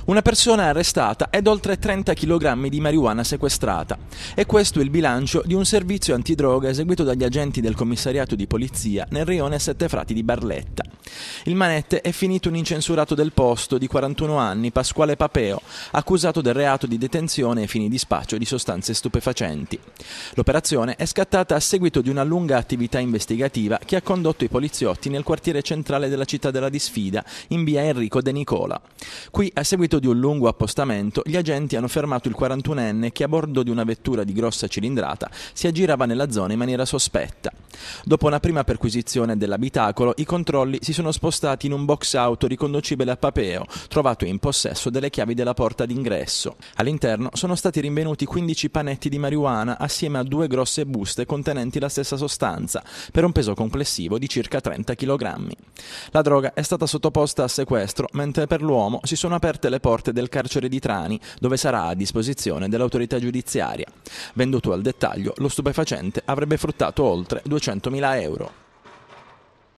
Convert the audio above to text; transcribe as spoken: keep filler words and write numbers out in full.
Una persona arrestata ed oltre trenta chilogrammi di marijuana sequestrata. E questo è il bilancio di un servizio antidroga eseguito dagli agenti del commissariato di polizia nel rione Sette Frati di Barletta. Il manette è finito un incensurato del posto di quarantuno anni, Pasquale Papeo, accusato del reato di detenzione ai fini di spaccio di sostanze stupefacenti. L'operazione è scattata a seguito di una lunga attività investigativa che ha condotto i poliziotti nel quartiere centrale della città della Disfida, in via Enrico De Nicola. Qui, a seguito di un lungo appostamento, gli agenti hanno fermato il quarantunenne che a bordo di una vettura di grossa cilindrata si aggirava nella zona in maniera sospetta. Dopo una prima perquisizione dell'abitacolo, i controlli si sono spostati in un box auto riconducibile a Papeo, trovato in possesso delle chiavi della porta d'ingresso. All'interno sono stati rinvenuti quindici panetti di marijuana assieme a due grosse buste contenenti la stessa sostanza, per un peso complessivo di circa trenta chilogrammi. La droga è stata sottoposta a sequestro, mentre per l'uomo si sono aperte le porte del carcere di Trani, dove sarà a disposizione dell'autorità giudiziaria. Venduto al dettaglio, lo stupefacente avrebbe fruttato oltre duecentomila euro.